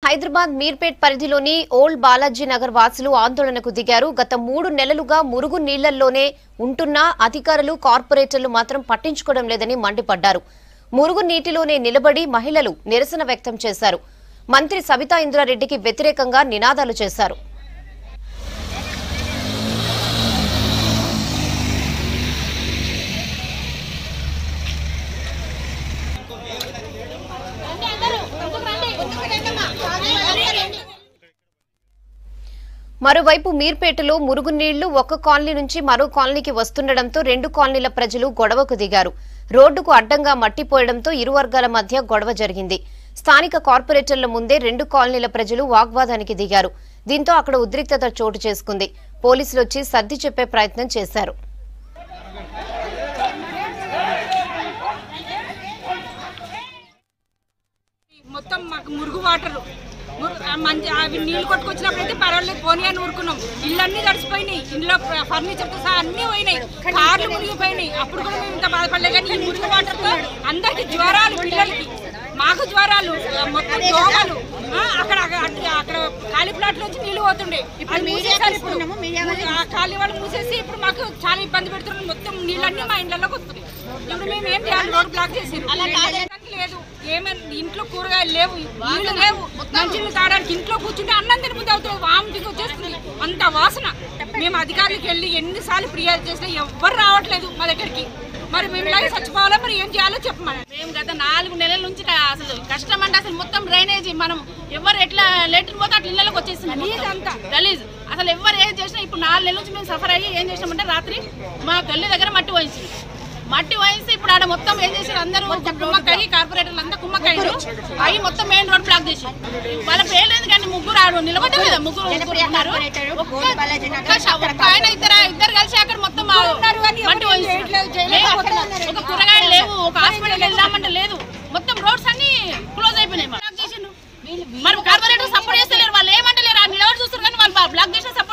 హైదరాబాద్ మీర్పేట్ పరిధిలోని ఓల్డ్ బాలాజీ నగర్ వాసులు ఆందోళనకు దిగారు. గత 3 నెలలుగా మురుగు నీళ్లలోనే ఉంటున్న అధికారులు కార్పొరేటర్లు మాత్రం పట్టించుకోవడం లేదని మండిపడ్డారు. మురుగు నీటిలోనే నిలబడి మహిళలు నిరసన వ్యక్తం చేశారు. మంత్రి సబితా ఇంద్రారెడ్డికి వ్యతిరేకంగా నినాదాలు చేశారు. మరోవైపు మీర్పేటలో మురుగునీళ్లు ఒక కాలనీ నుంచి మరో కాలనీకి వస్తుండటంతో 2 కాలనీల ప్రజలు గొడవకు దిగారు. రోడ్డుకు అడ్డంగా మట్టిపోయడంతో ఇరు వర్గాల మధ్య గొడవ జరిగింది. స్థానిక కార్పొరేటర్ల ముందే 2 కాలనీల ప్రజలు వాగ్వాదానికి దిగారు. దీంతో అక్కడ ఉద్రిక్తత చోటు చేసుకుంది. పోలీసులు వచ్చి సర్ది చెప్పే ప్రయత్నం చేశారు. మొత్తం మాకు మురుగు వాటర్ మంచి అవి నీళ్ళు కొట్టుకొచ్చినప్పుడైతే పర్వాలేదు పోనీ అని ఊరుకున్నాం. ఇళ్ళన్నీ తడిసిపోయినాయి, ఇంట్లో ఫర్నిచర్తో సహా అన్నీ పోయినాయి, కార్లు మునిగిపోయినాయి. అప్పుడు కూడా మేము ఇంత బాధపడలేదు. కానీ ఈ మురుగు వాటర్తో అందరికి జ్వరాలు, పిల్లలకి మాకు జ్వరాలు, మొత్తం దోమలు. అక్కడ ఖాళీ ప్లాట్లు వచ్చి నీళ్ళు పోతుండే, ఇప్పుడు మూసేసారు. ఇప్పుడు ఖాళీ వాళ్ళు మూసేసి ఇప్పుడు మాకు చాలా ఇబ్బంది పెడుతున్నారు. మొత్తం నీళ్ళన్నీ మా ఇంట్లోకి వస్తున్నాయి. ఇప్పుడు మేము ఏం చేయాలి? రోడ్ బ్లాక్ చేసి లేదు, ఏమైనా ఇంట్లో కూరగాయలు లేవు, నీళ్లు లేవు, మంచినీళ్ళు తాగడానికి ఇంట్లో కూర్చుంటే అన్నం తినబుద్ధి అవుతుంది, వామిటికి వచ్చేస్తుంది, అంత వాసన. మేము అధికారులకు వెళ్ళి ఎన్నిసార్లు ఫిర్యాదు చేసినా ఎవ్వరు రావట్లేదు మా దగ్గరికి. మరి మేము ఇలాగే చచ్చిపోవాలా, మరి ఏం చేయాలో చెప్పమని. మేము గత 4 నెలల నుంచి అసలు కష్టం అంటే అసలు మొత్తం డ్రైనేజీ మనం ఎవరు ఎట్లా లెటర్ పోతే అట్లా ఇళ్ళకి వచ్చేస్తుంది అంతా గలీజ్. అసలు ఎవరు ఏం చేసినా ఇప్పుడు 4 నెలల నుంచి మేము సఫర్ అయ్యి ఏం చేసినామంటే రాత్రి మా గల్లి దగ్గర మట్టి పోయించి ఇప్పుడు ఆడ మొత్తం ఏం చేశారు, అందరూ కుమ్మక్కయ్యి కార్పొరేటర్లు అంతా కుమ్మక్కయ్యారు. అవి మొత్తం మెయిన్ రోడ్ బ్లాక్ చేసి వాళ్ళ పేర్లేదు కానీ ముగ్గురు ఆడు నిలబడ్డారు కదా, ముగ్గురు ఉన్నారు. ఒక్క ఆయన ఇద్దరు కలిసి అక్కడ మొత్తం మట్టి పోయించి ఒక కూరగాయలు లేవు, ఒక హాస్పిటల్ వెళ్దామంటే లేదు, మొత్తం రోడ్స్ అన్ని క్లోజ్ అయిపోయినాయి. బ్లాక్ చేసిండు. మరి కార్పొరేటర్ సపోర్ట్ చేస్తలేరు, వాళ్ళు ఏమంటలేరు, ఆ నిలబడి చూస్తారు కానీ వాళ్ళు బ్లాక్ చేసిన సపోర్ట్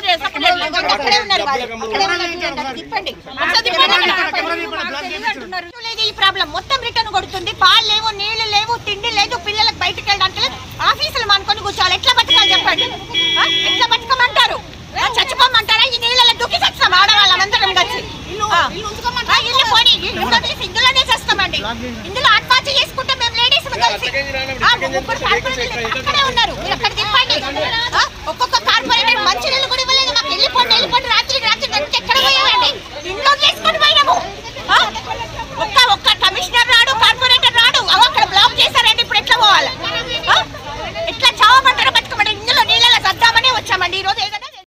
ఈ ప్రాబ్లం మొత్తం రిటర్న్ కొడుతుంది. పాలు లేవు, నీళ్లు లేవు, తిండి లేదు, పిల్లలకు బయటకు వెళ్ళడానికి లేదు, ఆఫీసులు మానుకొని కూర్చోవాలి. ఎట్లా బతకాలి చెప్పండి? ఎట్లా బతకమంటారు? చచ్చిపోమంటారా? ఈ నీళ్ళలో దుక్కి చచ్చాం ఆడవాళ్ళందరం కలిసి. ఇల్లు పోనీ, ఇందులోనే చేస్తామండి. ఇందులో ఆత్మహత్య చేసుకుంటే మేము లేడీస్ కలిసి అక్కడే ఉన్నారు. మీరు అక్కడ తిప్పండి. ఒక్కొక్క కార్పొరేటర్ మంచి నీళ్ళు కూడా ఇవ్వలేదు మాకు. వెళ్ళిపోండి రాత్రి ఎక్కడ పోయామండి? ఇంట్లో చేసుకొని పోయినాము. ఒక్క కమిషనర్ రాడు, కార్పొరేటర్ రాడు. అక్కడ బ్లాక్ చేశారండి. ఇప్పుడు ఎట్లా పోవాలి? ఎట్లా చావమంటారో బతుకమంటారు? ఇందులో నీళ్ళలో సద్దామనే వచ్చామండి ఈ రోజు.